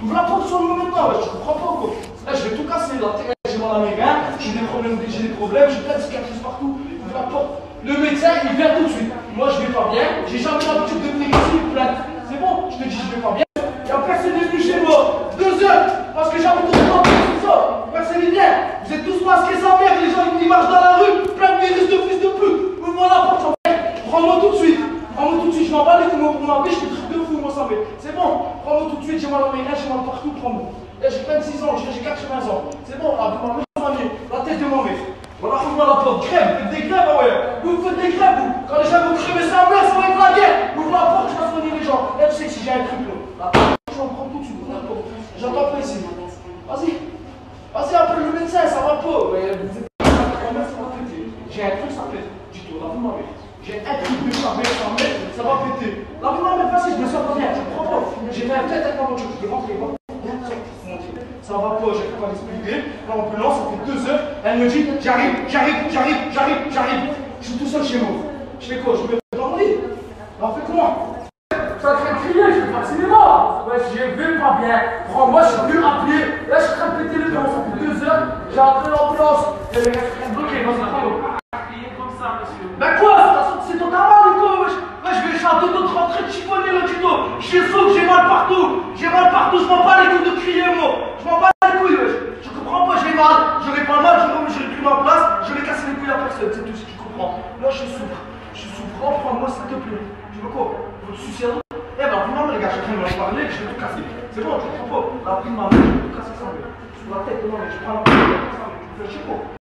Ouvre la porte sur le moment maintenant, je comprends pas quoi. Là, je vais tout casser, là, j'ai mal à mes reins, j'ai des problèmes, j'ai plein de cicatrices partout. Ouvre la porte. Le médecin, il vient tout de suite. Moi, je vais pas bien, j'ai jamais l'habitude de venir ici, plainte. C'est bon, je te dis, je vais pas bien. Il y a personne qui est venu chez moi. 2 heures, parce que j'ai envie de tout ça. Personne n'est bien. Vous êtes tous masqués sa mère, les gens ils marchent dans la rue, plein de virus de fils de pute. Ouvre-moi la porte, ça va. Prends-moi tout de suite. Prends-moi tout de suite, je m'en bats les couilles pour ma vie, je fais des trucs de fou, moi ça fait. C'est bon, prends-moi tout de suite, j'ai mal à mes reins, j'ai mal partout, prends-moi. J'ai 26 ans, j'ai 80 ans. C'est bon, là, la tête de ma mère. Voilà, ouvre-moi la porte, crève, faites des grèves, ouais. Vous faites des grèves, vous. Quand les gens vont crever sa mère, ça va être la guerre. Ouvre la porte, je vais soigner les gens. Et tu sais que si j'ai un truc là, la porte, je vais en prendre tout de suite, ouvre la porte. J'entends pas ici. Vas-y, vas-y, appelle le médecin, ça va pas. Ouais, vous êtes ça va péter. J'ai un truc, ça pète. Dis-toi, la vie ma mère. J'ai un truc de ma mère, ça va péter. La vie ma mère, vas-y, je me sens pas bien, je comprends pas. J'ai fait un tête avec ma voiture, je peux rentrer, ça va pas, j'ai pas l'expliquer. L'ambulance, ça fait 2 heures. Elle me dit, j'arrive. Je suis tout seul chez moi. Je fais quoi? Je me mets dans mon lit. Alors fais comment? Ça crée de crier, je vais pas au cinéma. Ouais, je vais pas bien. Prends-moi, je suis plus appelé. Là, je suis en train de péter le temps. Ça fait 2 heures. J'ai appelé l'ambulance. Elle est bloquée, vas-y, prends-le. Comme ça, monsieur. Ben quoi? C'est ton travail, quoi? Ouais, je vais chanter d'autres rentrées de chiffonner le tuto. J'ai sauf, j'ai mal partout. Je m'en bats les couilles de crier, moi. Je m'en bats les couilles, wesh. Je comprends pas, j'ai mal. J'aurais pas mal, j'aurais pris ma place. Je vais casser les couilles à personne, c'est tout ce qu'il comprend. Là, je souffre. Reprends-moi, s'il te plaît. Tu veux quoi? Votre sucer? Eh ben, prends-moi, les gars, j'ai rien à parler, je vais tout casser. C'est bon, tu comprends pas. La prime, je vais tout casser ça, sur la tête, non, mais je prends la prime, je vais faire chier, quoi.